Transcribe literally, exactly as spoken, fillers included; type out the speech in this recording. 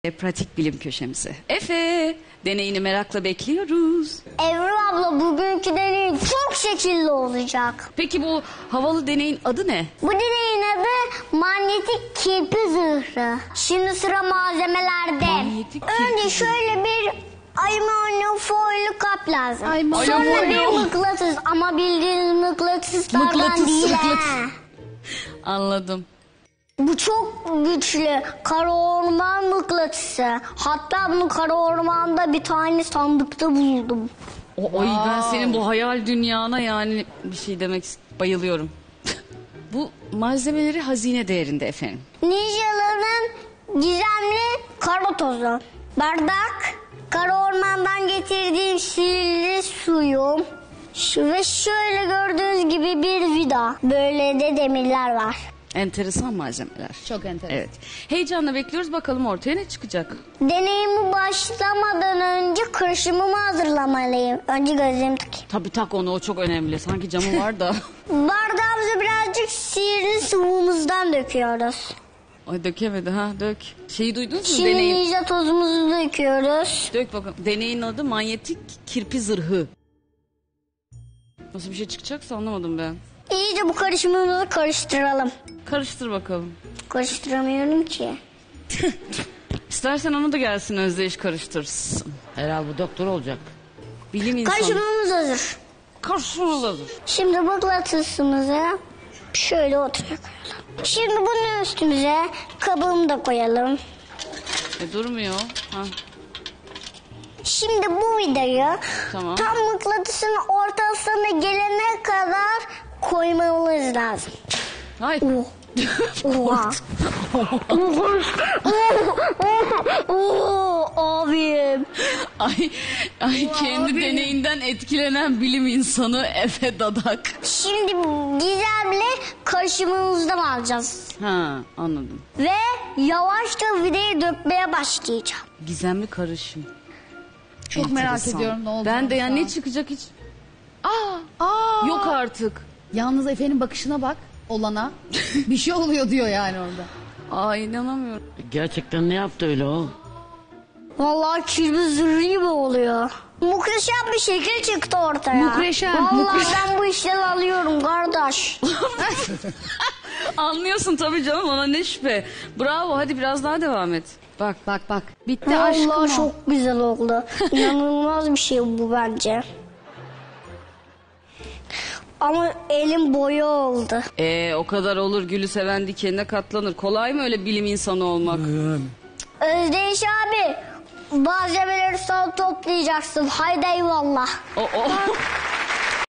Pratik bilim köşemize. Efe, deneyini merakla bekliyoruz. Evrim abla, bugünkü deney çok şekilli olacak. Peki bu havalı deneyin adı ne? Bu deneyin adı manyetik kirpi zırhı. Şimdi sıra malzemelerde. Manyetik Önce kirpi şöyle bir alüminyum folyo kap lazım. Ay, Sonra bir alüminyum. mıknatıs, ama bildiğiniz mıknatıslardan Mıknatıs, değil. mıknatıs. he. Anladım. Bu çok güçlü. Kara orman mıknatısı. Hatta bunu kara ormanda bir tane sandıkta buldum. O, ay ben senin bu hayal dünyana yani bir şey demek ist- bayılıyorum. Bu malzemeleri hazine değerinde efendim. Ninjaların gizemli kara tozu. Bardak, kara ormandan getirdiğim sihirli suyum. Şu- Ve şöyle gördüğünüz gibi bir vida. Böyle de demirler var. Enteresan malzemeler. Çok enteresan. Evet. Heyecanla bekliyoruz, bakalım ortaya ne çıkacak. Deneyimi başlamadan önce karışımımı hazırlamalıyım. Önce gözlerimi takayım. Tabii tak onu, o çok önemli. Sanki camı var da. Bardağımıza birazcık sihirli sıvımızdan döküyoruz. Ay dökemedi ha, dök. Şeyi duydunuz mu Şimdi deneyin? ninja tozumuzu döküyoruz. Dök bakalım. Deneyin adı manyetik kirpi zırhı. Nasıl bir şey çıkacaksa anlamadım ben. İyice bu karışımımızı karıştıralım. Karıştır bakalım. Karıştıramıyorum ki. İstersen onu da gelsin Özdeyiş karıştırsın. Herhalde bu doktor olacak. Bilim insanı. Karışımımız hazır. Karışımız hazır. Şimdi mıknatısımızı şöyle oturup koyalım. Şimdi bunun üstümüze kabımı da koyalım. E durmuyor. Ha. Şimdi bu vidayı Tamam. tam mıknatısın ortasına gelene kadar koymamız lazım. Hayır. Oh. Oha. Oo, abim. Ay, ay kendi deneyinden etkilenen bilim insanı Efe Dadak. Şimdi gizemli karışımımızdan alacağız. Ha, anladım. Ve yavaşça vidayı dökmeye başlayacağım. Gizemli karışım. Çok merak Enteresan. ediyorum ne oldu. Ben de yani ne çıkacak hiç... Aa, Aa, yok artık. Yalnız Efe'nin bakışına bak olana. Bir şey oluyor diyor yani orada. Aa, inanamıyorum. Gerçekten ne yaptı öyle o? Vallahi kirpi zırhı gibi oluyor. Muhteşem bir şekil çıktı ortaya. Muhteşem, Vallahi muhteşem. ben bu işten alıyorum kardeş. Anlıyorsun tabii canım, ona ne şüphe. Bravo, hadi biraz daha devam et. Bak. Bak bak. Bitti aşkım. Vallahi o. çok güzel oldu. İnanılmaz bir şey bu bence. Ama elim boya oldu. Ee, o kadar olur, gülü seven dikenine katlanır. Kolay mı öyle bilim insanı olmak? Özdeyiş abi, malzemeleri sana toplayacaksın. Haydi eyvallah. O, o.